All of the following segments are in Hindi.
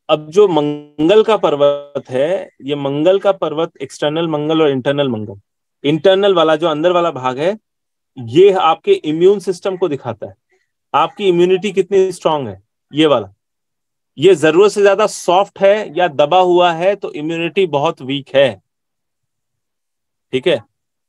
अब जो मंगल का पर्वत है, ये मंगल का पर्वत एक्सटर्नल मंगल और इंटरनल मंगल, इंटरनल वाला जो अंदर वाला भाग है, ये आपके इम्यून सिस्टम को दिखाता है, आपकी इम्यूनिटी कितनी स्ट्रांग है। ये वाला, ये जरूरत से ज्यादा सॉफ्ट है या दबा हुआ है तो इम्यूनिटी बहुत वीक है। ठीक है।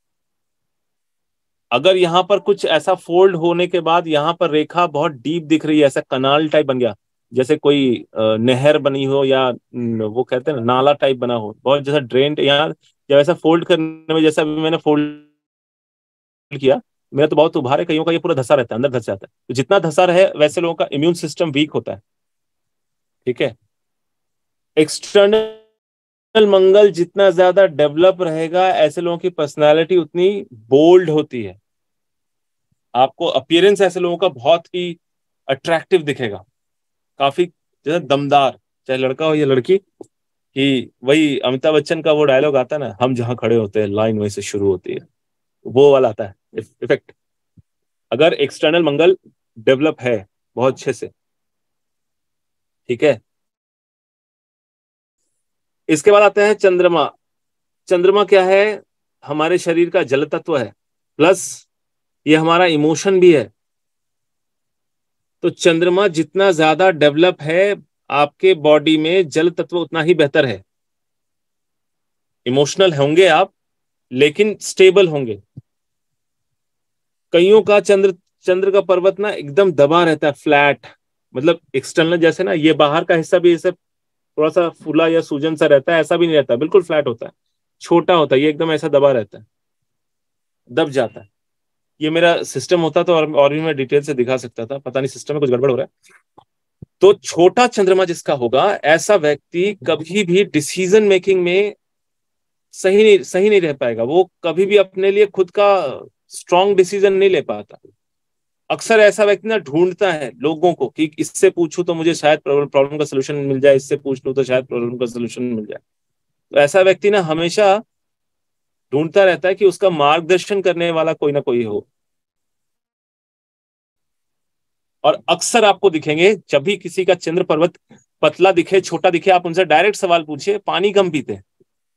अगर यहां पर कुछ ऐसा फोल्ड होने के बाद यहां पर रेखा बहुत डीप दिख रही है, ऐसा कनाल टाइप बन गया, जैसे कोई नहर बनी हो या वो कहते हैं ना नाला टाइप बना हो, बहुत जैसा ड्रेन यहाँ, जब ऐसा फोल्ड करने में, जैसा अभी मैंने फोल्ड किया, मेरा तो बहुत उभार है, कईयों का ये पूरा धसा रहता है, अंदर धस जाता है। तो जितना धसा रहे वैसे लोगों का इम्यून सिस्टम वीक होता है। ठीक है। एक्सटर्नल मंगल जितना ज्यादा डेवलप रहेगा, ऐसे लोगों की पर्सनालिटी उतनी बोल्ड होती है, आपको अपीयरेंस ऐसे लोगों का बहुत ही अट्रैक्टिव दिखेगा, काफी जैसे दमदार, चाहे लड़का हो या लड़की। कि वही अमिताभ बच्चन का वो डायलॉग आता है ना, हम जहां खड़े होते हैं लाइन वहीं से शुरू होती है, वो वाला आता है इफेक्ट, अगर एक्सटर्नल मंगल डेवलप है बहुत अच्छे से। ठीक है। इसके बाद आते हैं चंद्रमा। चंद्रमा क्या है? हमारे शरीर का जल तत्व है, प्लस ये हमारा इमोशन भी है। तो चंद्रमा जितना ज्यादा डेवलप है, आपके बॉडी में जल तत्व उतना ही बेहतर है। इमोशनल होंगे आप, लेकिन स्टेबल होंगे। कईयों का चंद्र चंद्र का पर्वत ना एकदम दबा रहता है, फ्लैट, मतलब एक्सटर्नल जैसे ना, ये बाहर का हिस्सा भी ऐसे थोड़ा सा फूला या सूजन सा रहता है, ऐसा भी नहीं रहता, बिल्कुल फ्लैट होता है, छोटा होता है, ये एकदम ऐसा दबा रहता है, दब जाता है। ये मेरा सिस्टम होता तो और भी मैं डिटेल से दिखा सकता था, पता नहीं सिस्टम में कुछ गड़बड़ हो रहा है। तो छोटा चंद्रमा जिसका होगा, ऐसा व्यक्ति कभी भी डिसीजन मेकिंग में सही नहीं रह पाएगा, वो कभी भी अपने लिए खुद का स्ट्रांग डिसीजन नहीं ले पाता। अक्सर ऐसा व्यक्ति ना ढूंढता है लोगों को कि इससे पूछूं तो मुझे शायद प्रॉब्लम का सोल्यूशन मिल जाए, इससे पूछ लूं तो शायद प्रॉब्लम का सोल्यूशन मिल जाए। तो ऐसा व्यक्ति ना हमेशा ढूंढता रहता है कि उसका मार्गदर्शन करने वाला कोई ना कोई हो। और अक्सर आपको दिखेंगे, जब भी किसी का चंद्र पर्वत पतला दिखे, छोटा दिखे, आप उनसे डायरेक्ट सवाल पूछिए, पानी कम पीते हैं?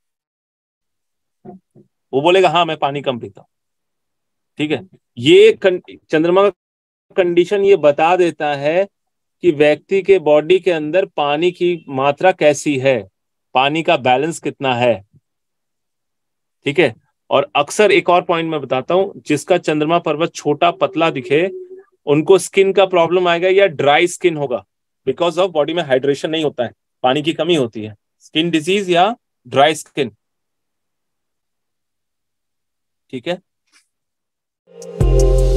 वो बोलेगा हाँ मैं पानी कम पीता हूं। ठीक है। ये चंद्रमा का कंडीशन ये बता देता है कि व्यक्ति के बॉडी के अंदर पानी की मात्रा कैसी है, पानी का बैलेंस कितना है। ठीक है। और अक्सर एक और पॉइंट मैं बताता हूं, जिसका चंद्रमा पर्वत छोटा पतला दिखे, उनको स्किन का प्रॉब्लम आएगा या ड्राई स्किन होगा, बिकॉज ऑफ बॉडी में हाइड्रेशन नहीं होता है, पानी की कमी होती है, स्किन डिजीज या ड्राई स्किन। ठीक है।